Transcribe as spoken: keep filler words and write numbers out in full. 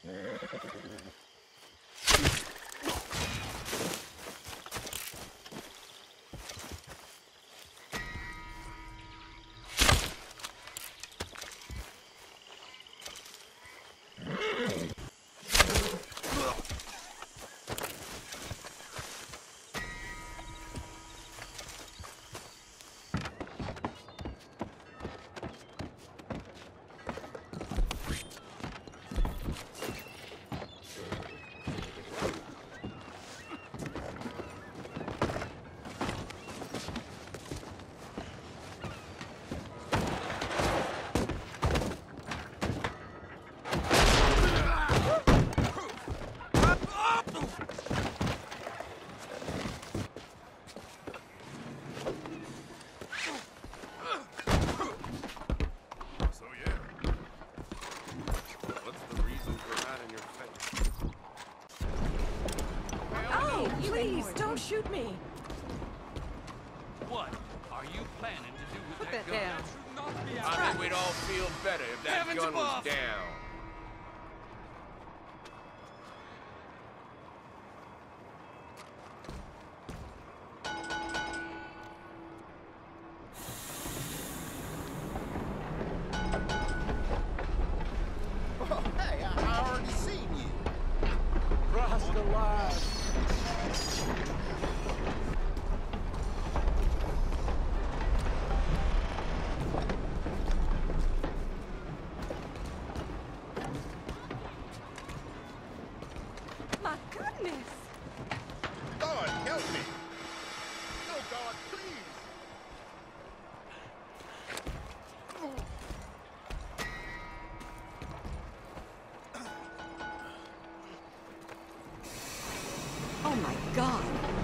Please, don't shoot me! What are you planning to do with Put that, that gun? down. That should not be I out. think we'd all feel better if that Heavens gun was above. down. Oh, hey, I, I already seen you. Christ alive! My goodness! God, help me. No, God, please. Oh my God!